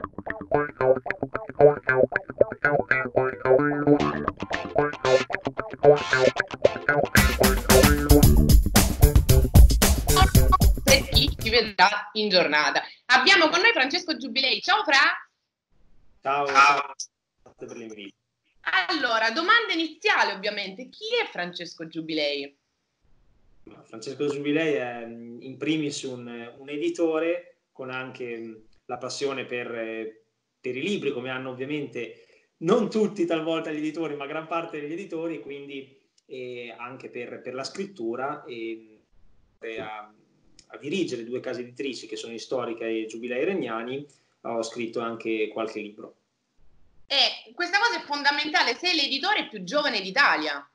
Per chi ci vedrà in giornata. Abbiamo con noi Francesco Giubilei. Ciao Fra! Ciao, grazie per l'invito. Allora, domanda iniziale ovviamente. Chi è Francesco Giubilei? Francesco Giubilei è in primis un editore con anche la passione per i libri, come hanno ovviamente non tutti talvolta gli editori, ma gran parte degli editori, quindi anche per la scrittura e a dirigere due case editrici che sono Istorica e Giubilei Regnani. Ho scritto anche qualche libro. Questa cosa è fondamentale, sei l'editore più giovane d'Italia.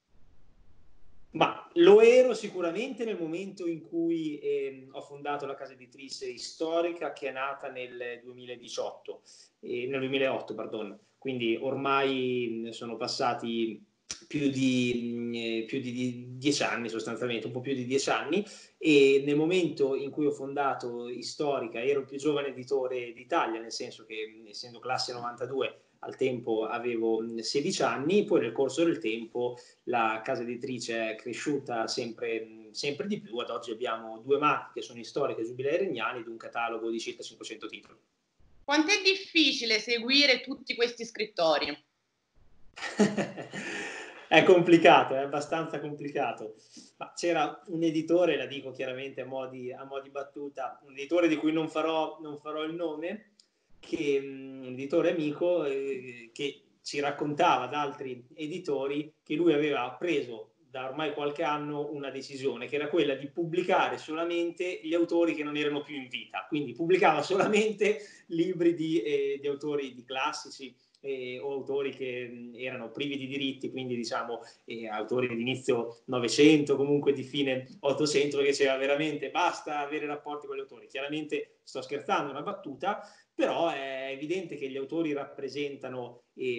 Ma lo ero sicuramente nel momento in cui ho fondato la casa editrice Istorica, che è nata nel 2018, nel 2008, pardon. Quindi ormai sono passati più di 10 anni sostanzialmente, un po' più di 10 anni, e nel momento in cui ho fondato Istorica ero il più giovane editore d'Italia, nel senso che essendo classe 92 al tempo avevo 16 anni, poi nel corso del tempo la casa editrice è cresciuta sempre di più, ad oggi abbiamo due marche che sono Istorica e Giubilei Regnani ed un catalogo di circa 500 titoli. Quanto è difficile seguire tutti questi scrittori? È complicato, è abbastanza complicato. Ma c'era un editore, la dico chiaramente a mo' di battuta, un editore di cui non farò il nome, che un editore amico che ci raccontava ad altri editori che lui aveva preso da ormai qualche anno una decisione, che era quella di pubblicare solamente gli autori che non erano più in vita, quindi pubblicava solamente libri di autori di classici o autori che erano privi di diritti, quindi diciamo autori di inizio Novecento, comunque di fine Ottocento, perché c'era veramente basta avere rapporti con gli autori. Chiaramente sto scherzando, è una battuta, però è evidente che gli autori rappresentano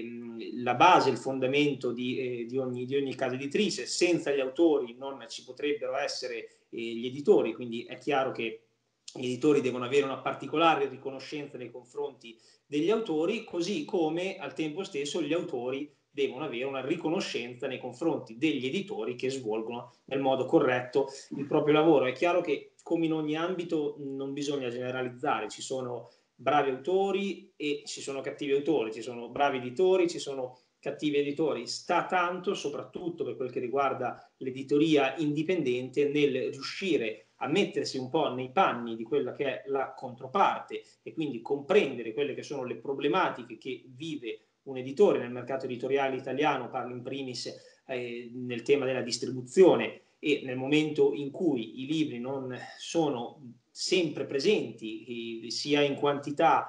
la base, il fondamento di ogni casa editrice. Senza gli autori non ci potrebbero essere gli editori, quindi è chiaro che gli editori devono avere una particolare riconoscenza nei confronti degli autori, così come al tempo stesso gli autori devono avere una riconoscenza nei confronti degli editori che svolgono nel modo corretto il proprio lavoro. È chiaro che, come in ogni ambito, non bisogna generalizzare, ci sono bravi autori e ci sono cattivi autori, ci sono bravi editori, ci sono cattivi editori. Sta tanto, soprattutto per quel che riguarda l'editoria indipendente, nel riuscire a mettersi un po' nei panni di quella che è la controparte e quindi comprendere quelle che sono le problematiche che vive un editore nel mercato editoriale italiano. Parlo in primis nel tema della distribuzione, e nel momento in cui i libri non sono sempre presenti sia in quantità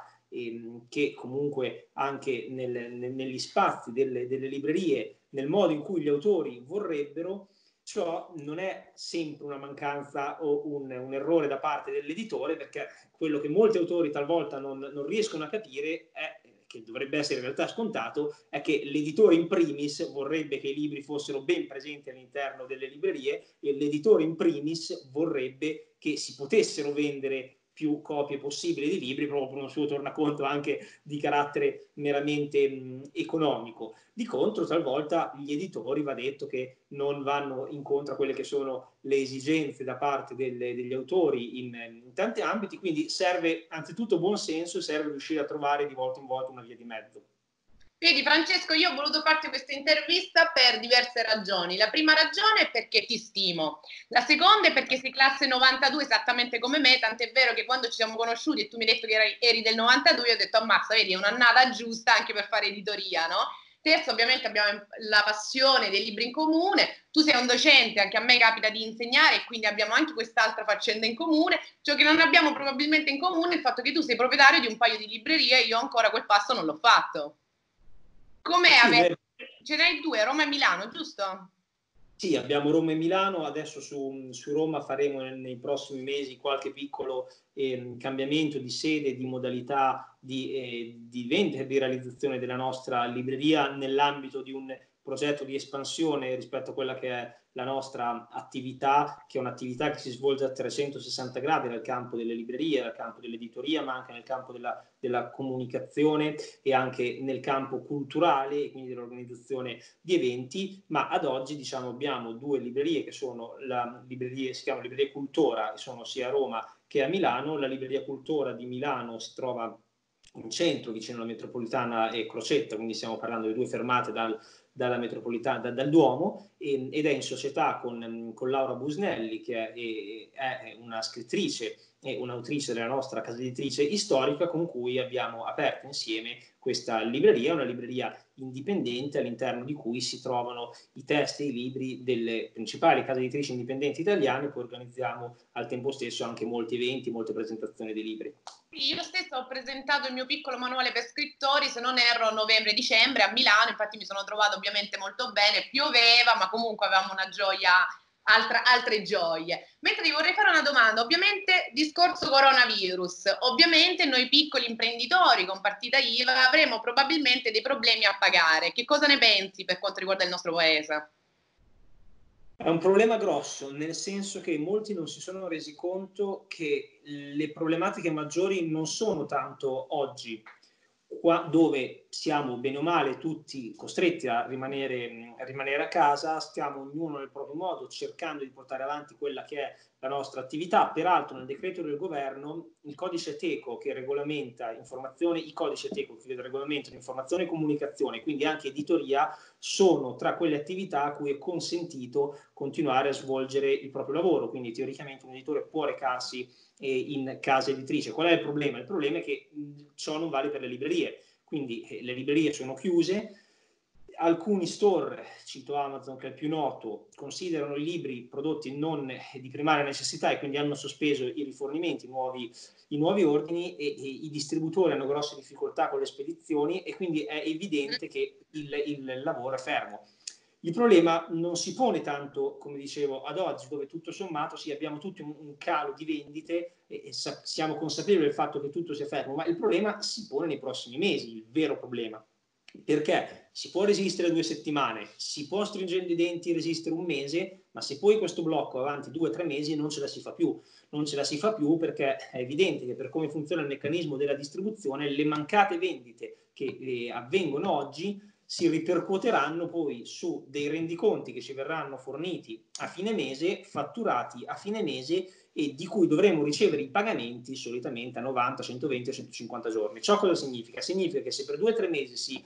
che comunque anche negli spazi delle librerie, nel modo in cui gli autori vorrebbero, ciò non è sempre una mancanza o un errore da parte dell'editore, perché quello che molti autori talvolta non riescono a capire è, che dovrebbe essere in realtà scontato, è che l'editore in primis vorrebbe che i libri fossero ben presenti all'interno delle librerie, e l'editore in primis vorrebbe che si potessero vendere più copie possibili di libri, proprio per un suo tornaconto anche di carattere meramente economico. Di contro, talvolta gli editori, va detto, che non vanno incontro a quelle che sono le esigenze da parte degli autori in tanti ambiti, quindi serve anzitutto buon senso e serve riuscire a trovare di volta in volta una via di mezzo. Vedi Francesco, io ho voluto farti questa intervista per diverse ragioni. La prima ragione è perché ti stimo, la seconda è perché sei classe 92 esattamente come me, tant'è vero che quando ci siamo conosciuti e tu mi hai detto che eri del 92, io ho detto ammazza, vedi, è un'annata giusta anche per fare editoria, no? Terzo, ovviamente abbiamo la passione dei libri in comune, tu sei un docente, anche a me capita di insegnare e quindi abbiamo anche quest'altra faccenda in comune. Ciò che non abbiamo probabilmente in comune è il fatto che tu sei proprietario di un paio di librerie e io ancora quel passo non l'ho fatto. Com'è Sì, avere... Ce n'hai due, Roma e Milano, giusto? sì, abbiamo Roma e Milano, adesso su Roma faremo nei prossimi mesi qualche piccolo cambiamento di sede, di modalità di vendita e di realizzazione della nostra libreria nell'ambito di un progetto di espansione rispetto a quella che è la nostra attività, che è un'attività che si svolge a 360 gradi nel campo delle librerie, nel campo dell'editoria, ma anche nel campo della comunicazione e anche nel campo culturale e quindi dell'organizzazione di eventi. Ma ad oggi, diciamo, abbiamo due librerie che sono si chiama Libreria Cultura, e sono sia a Roma che a Milano. La Libreria Cultura di Milano si trova in centro, vicino alla metropolitana e Crocetta, quindi stiamo parlando di due fermate dalla metropolitana, dal Duomo, ed è in società con Laura Busnelli, che è una scrittrice e un'autrice della nostra casa editrice storica, con cui abbiamo aperto insieme questa libreria, una libreria indipendente all'interno di cui si trovano i testi e i libri delle principali case editrici indipendenti italiane. Poi organizziamo al tempo stesso anche molti eventi, molte presentazioni di libri. Io stessa ho presentato il mio piccolo manuale per scrittori, se non erro, a novembre-dicembre a Milano, infatti mi sono trovata ovviamente molto bene, pioveva, ma comunque avevamo una gioia, altre gioie. Mentre ti vorrei fare una domanda, ovviamente discorso coronavirus, ovviamente noi piccoli imprenditori con partita IVA avremo probabilmente dei problemi a pagare. Che cosa ne pensi per quanto riguarda il nostro paese? È un problema grosso, nel senso che molti non si sono resi conto che le problematiche maggiori non sono tanto oggi, qua dove siamo bene o male tutti costretti a rimanere a casa, stiamo ognuno nel proprio modo cercando di portare avanti quella che è la nostra attività. Peraltro nel decreto del governo il codice Teco che regolamenta informazione, i codici Teco che regolamentano informazione e comunicazione, quindi anche editoria, sono tra quelle attività a cui è consentito continuare a svolgere il proprio lavoro, quindi teoricamente un editore può recarsi in casa editrice. Qual è il problema? Il problema è che ciò non vale per le librerie, quindi le librerie sono chiuse. Alcuni store, cito Amazon che è il più noto, considerano i libri prodotti non di primaria necessità e quindi hanno sospeso i rifornimenti, i nuovi ordini, e i distributori hanno grosse difficoltà con le spedizioni e quindi è evidente che il lavoro è fermo. Il problema non si pone tanto, come dicevo, ad oggi, dove tutto sommato sì, abbiamo tutti un calo di vendite e siamo consapevoli del fatto che tutto sia fermo, ma il problema si pone nei prossimi mesi, il vero problema. Perché si può resistere 2 settimane, si può stringendo i denti resistere un mese, ma se poi questo blocco va avanti 2 o 3 mesi non ce la si fa più. Non ce la si fa più perché è evidente che per come funziona il meccanismo della distribuzione, le mancate vendite che avvengono oggi si ripercuoteranno poi su dei rendiconti che ci verranno forniti a fine mese, fatturati a fine mese e di cui dovremo ricevere i pagamenti solitamente a 90, 120 o 150 giorni. Ciò cosa significa? Significa che se per 2 o 3 mesi si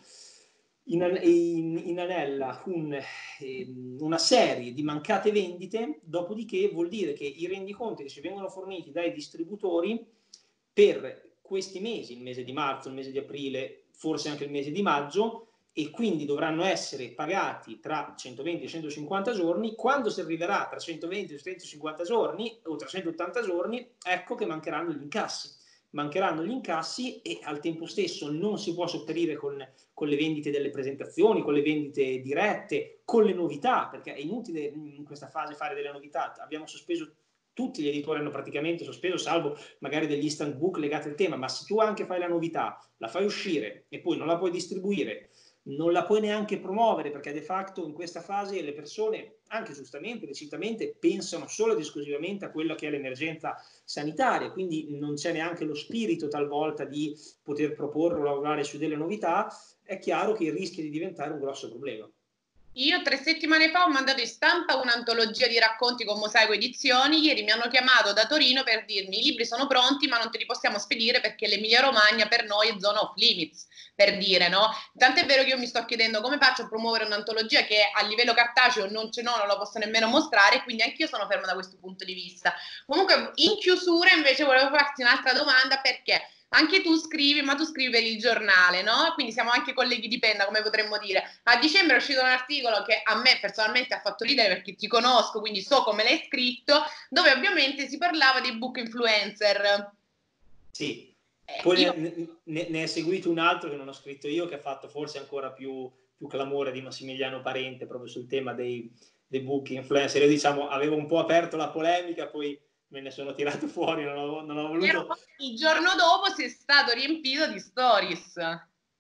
inanella una serie di mancate vendite, dopodiché vuol dire che i rendiconti che ci vengono forniti dai distributori per questi mesi, il mese di marzo, il mese di aprile, forse anche il mese di maggio, e quindi dovranno essere pagati tra 120 e 150 giorni, quando si arriverà tra 120 e 150 giorni o 380 giorni, ecco che mancheranno gli incassi e al tempo stesso non si può sopperire con le vendite delle presentazioni, con le vendite dirette, con le novità, perché è inutile in questa fase fare delle novità. Abbiamo sospeso, tutti gli editori hanno praticamente sospeso, salvo magari degli instant book legati al tema, ma se tu anche fai la novità, la fai uscire e poi non la puoi distribuire, non la puoi neanche promuovere, perché de facto in questa fase le persone, anche giustamente, lecitamente, pensano solo ed esclusivamente a quella che è l'emergenza sanitaria, quindi non c'è neanche lo spirito talvolta di poter proporre o lavorare su delle novità. È chiaro che rischia di diventare un grosso problema. Io 3 settimane fa ho mandato in stampa un'antologia di racconti con Mosaico Edizioni. Ieri mi hanno chiamato da Torino per dirmi: i libri sono pronti ma non te li possiamo spedire perché l'Emilia Romagna per noi è zona off limits, per dire, no? Tant'è vero che io mi sto chiedendo come faccio a promuovere un'antologia che a livello cartaceo non ce n'ho, non la posso nemmeno mostrare, quindi anch'io sono ferma da questo punto di vista. Comunque in chiusura invece volevo farti un'altra domanda, perché anche tu scrivi, ma tu scrivi per il giornale, no? Quindi siamo anche colleghi di penna, come potremmo dire. A dicembre è uscito un articolo che a me personalmente ha fatto ridere perché ti conosco, quindi so come l'hai scritto, dove ovviamente si parlava dei book influencer. Sì, poi Io... ne è seguito un altro che non ho scritto io, che ha fatto forse ancora più clamore, di Massimiliano Parente, proprio sul tema dei book influencer. Io diciamo avevo un po' aperto la polemica, poi me ne sono tirato fuori, non ho voluto. Il giorno dopo si è stato riempito di stories.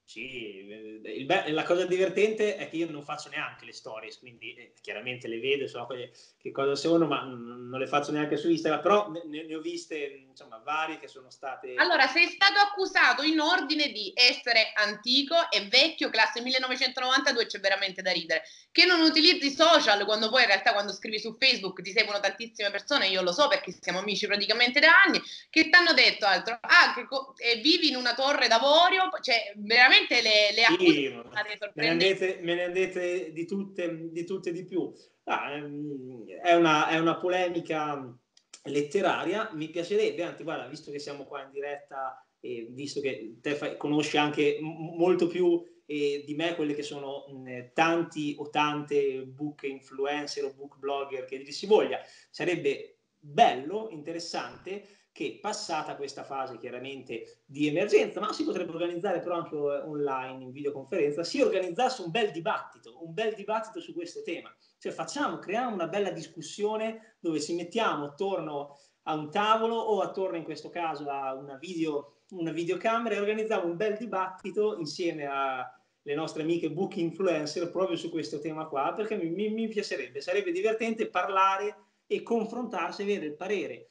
Sì, la cosa divertente è che io non faccio neanche le stories, quindi chiaramente le vedo, so che cosa sono, ma non le faccio neanche su Instagram, però ne ho viste, insomma, varie che sono state... Allora, sei stato accusato in ordine di essere antico e vecchio, classe 1992, c'è veramente da ridere, che non utilizzi social, quando poi in realtà quando scrivi su Facebook ti seguono tantissime persone, io lo so perché siamo amici praticamente da anni, che ti hanno detto altro, vivi in una torre d'avorio, cioè veramente le accuse Sì, sono state sorprendenti. me ne han dette di tutte e di più. È una polemica letteraria, mi piacerebbe, anzi guarda, visto che siamo qua in diretta e visto che te conosci anche molto più di me quelle che sono tanti o tante book influencer o book blogger che dir si voglia, sarebbe bello, interessante che passata questa fase chiaramente di emergenza, ma si potrebbe organizzare però anche online in videoconferenza, si organizzasse un bel dibattito su questo tema. Cioè creiamo una bella discussione dove ci mettiamo attorno a un tavolo o attorno in questo caso a una videocamera e organizziamo un bel dibattito insieme alle nostre amiche book influencer proprio su questo tema qua, perché mi piacerebbe, sarebbe divertente parlare e confrontarsi, avere il parere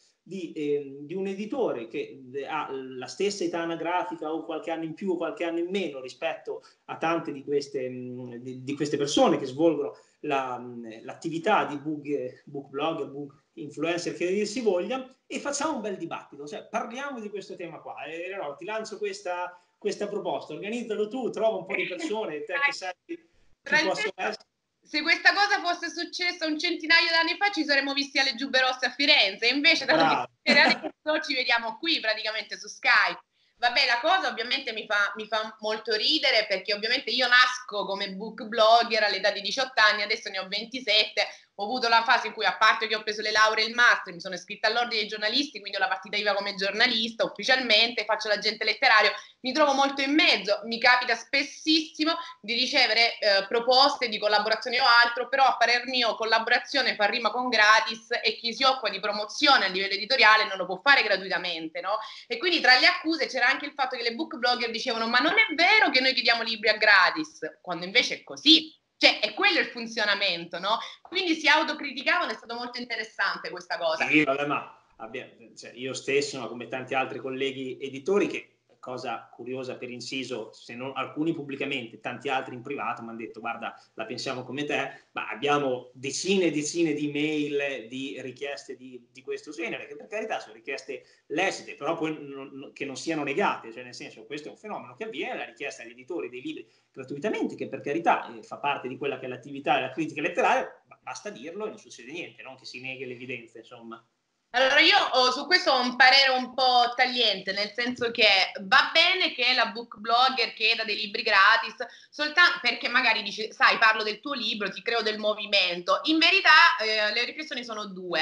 di un editore che ha la stessa età anagrafica o qualche anno in più o qualche anno in meno rispetto a tante di queste persone che svolgono l'attività di book blogger, book influencer, che dir si voglia, e facciamo un bel dibattito, cioè parliamo di questo tema qua. E allora ti lancio questa proposta, organizzalo tu, trova un po' di persone, te che sai chi possono essere. Se questa cosa fosse successa un centinaio d'anni fa ci saremmo visti alle Giubbe Rosse a Firenze, invece dato che adesso ci vediamo qui praticamente su Skype. Vabbè, la cosa ovviamente mi fa molto ridere perché ovviamente io nasco come book blogger all'età di 18 anni, adesso ne ho 27, ho avuto la fase in cui, a parte che ho preso le lauree e il master, mi sono iscritta all'ordine dei giornalisti, quindi ho la partita IVA come giornalista ufficialmente, faccio l'agente letterario, mi trovo molto in mezzo, mi capita spessissimo di ricevere proposte di collaborazione o altro, però a parer mio collaborazione fa rima con gratis e chi si occupa di promozione a livello editoriale non lo può fare gratuitamente, no? E quindi tra le accuse c'era anche il fatto che le book blogger dicevano ma non è vero che noi chiediamo libri a gratis, quando invece è così. Cioè, è quello il funzionamento, no? Quindi si autocriticavano, è stato molto interessante questa cosa. Sì, vabbè, ma cioè, io stesso, ma come tanti altri colleghi editori, che cosa curiosa per inciso, se non alcuni pubblicamente, tanti altri in privato, mi hanno detto guarda, la pensiamo come te, ma abbiamo decine e decine di mail, di richieste di questo genere, che per carità sono richieste lecite, però poi che non siano negate, cioè nel senso questo è un fenomeno che avviene, la richiesta agli editori dei libri gratuitamente, che per carità fa parte di quella che è l'attività della critica letteraria, basta dirlo e non succede niente, non che si neghi l'evidenza, insomma. Allora io su questo ho un parere un po' tagliente, nel senso che va bene che la book blogger chieda dei libri gratis, soltanto perché magari dici, sai, parlo del tuo libro, ti creo del movimento. In verità le riflessioni sono due.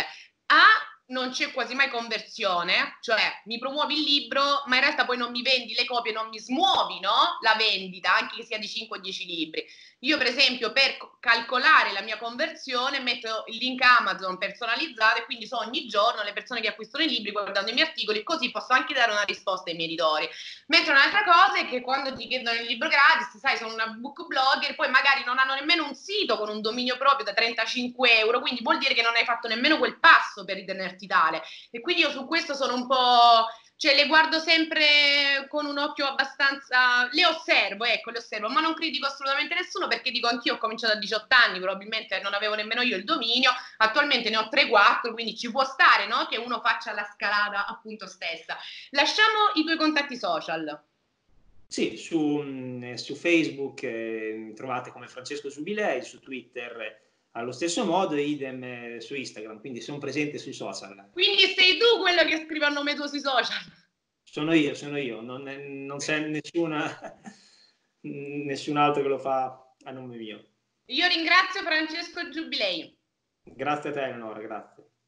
Non c'è quasi mai conversione, cioè mi promuovi il libro, ma in realtà poi non mi vendi le copie, non mi smuovi, no? La vendita, anche che sia di 5 o 10 libri. Io, per esempio, per calcolare la mia conversione, metto il link Amazon personalizzato e quindi so ogni giorno le persone che acquistano i libri guardando i miei articoli, così posso anche dare una risposta ai miei editori. Mentre un'altra cosa è che quando ti chiedono il libro gratis, sai, sono una book blogger, poi magari non hanno nemmeno un sito con un dominio proprio da 35 euro, quindi vuol dire che non hai fatto nemmeno quel passo per ritenerti tale. E quindi io su questo sono un po'... cioè le guardo sempre con un occhio abbastanza, le osservo, ma non critico assolutamente nessuno perché dico anch'io ho cominciato a 18 anni, probabilmente non avevo nemmeno io il dominio, attualmente ne ho 3-4, quindi ci può stare, no? Che uno faccia la scalata appunto stessa. Lasciamo i tuoi contatti social. Sì, su Facebook mi trovate come Francesco Giubilei, su Twitter allo stesso modo, idem su Instagram, quindi sono presente sui social. Quindi sei tu quello che scrive a nome tuo sui social? Sono io, non c'è nessun altro che lo fa a nome mio. Io ringrazio Francesco Giubilei. Grazie a te, Eleonora, grazie.